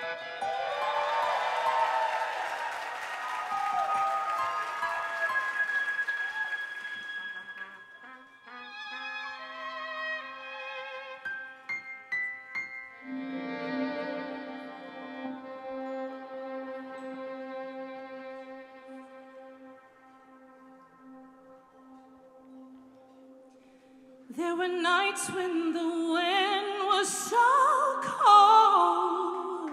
There were nights when the wind was so cold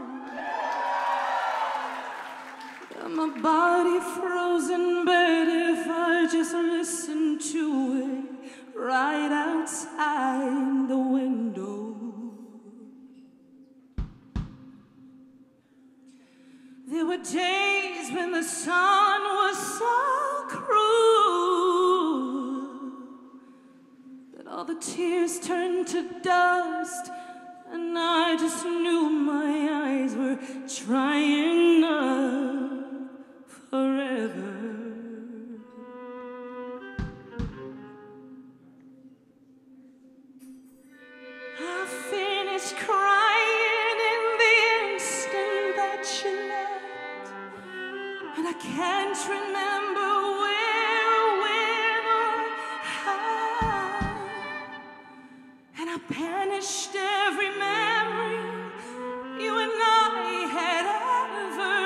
that my body froze in bed if I just listened to it right outside the window. There were days when the sun was so cruel that all the tears turned to dust, and I just knew my eyes were trying not forever. I finished crying in the instant that you left, and I can't remember where, when, or how. And I banished every memory you and I had ever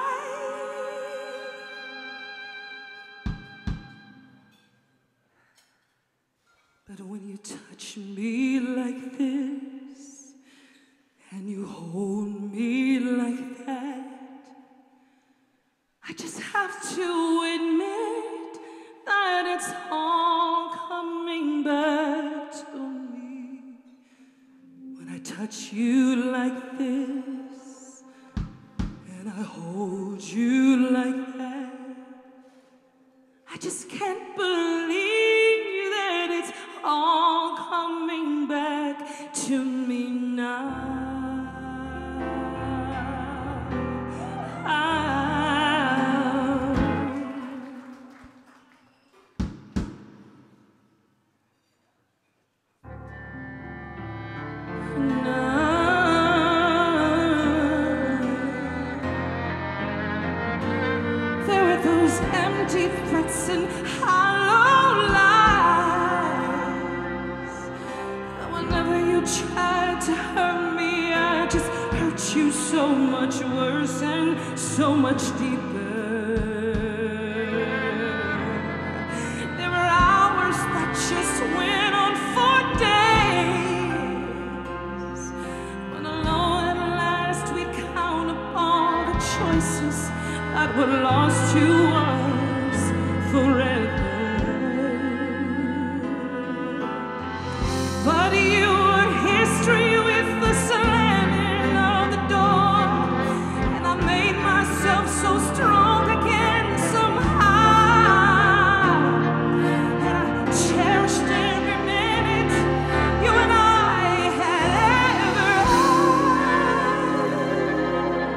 made. But when you touch me like this, and you hold me like that, I just have to admit that it's all coming back to me. When I touch you like this, and I hold you like that, I just can't believe that it's all coming back to me now. There were those empty threats and hollow lies, and whenever you tried to hurt me, I just hurt you so much worse and so much deeper. There were hours that just went on for days, when alone at last we'd count up all the choices that were lost to us forever. But you were history with the slamming of the door, and I made myself so strong again somehow, and I cherished every minute you and I had ever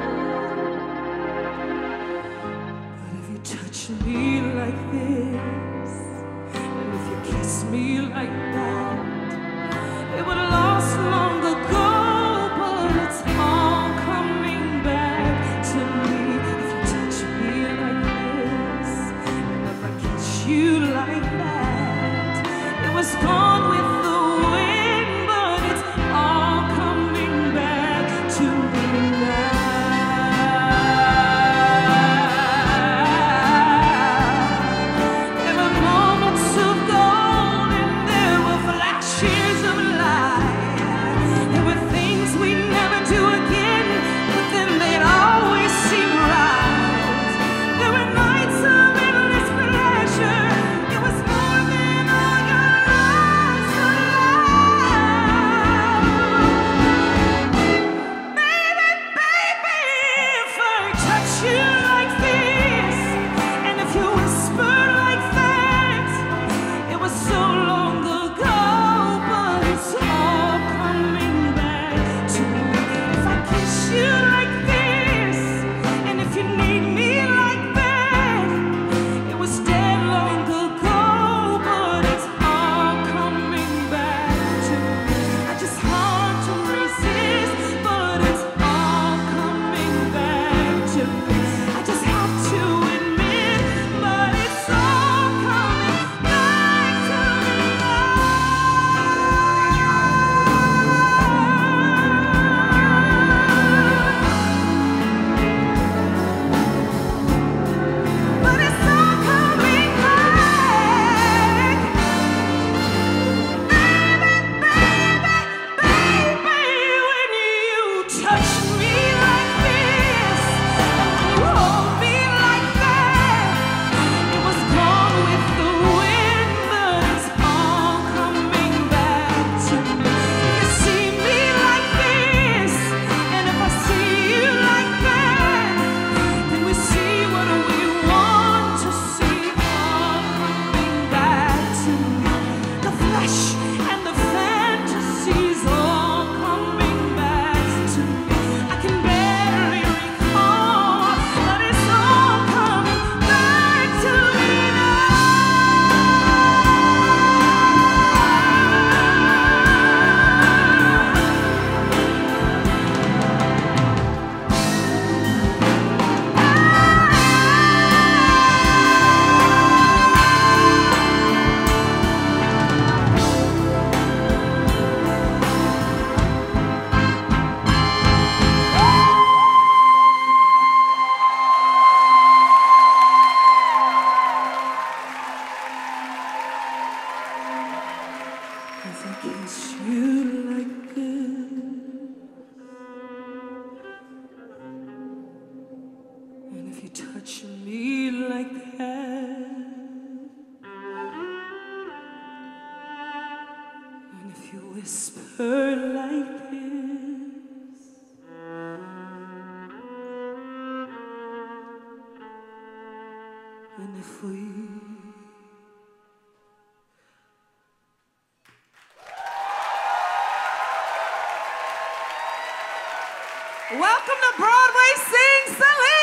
had. But if you touch me like this, If I kiss you like this, and if you touch me like that, and if you whisper like this, and if we welcome to Broadway Sing Celine!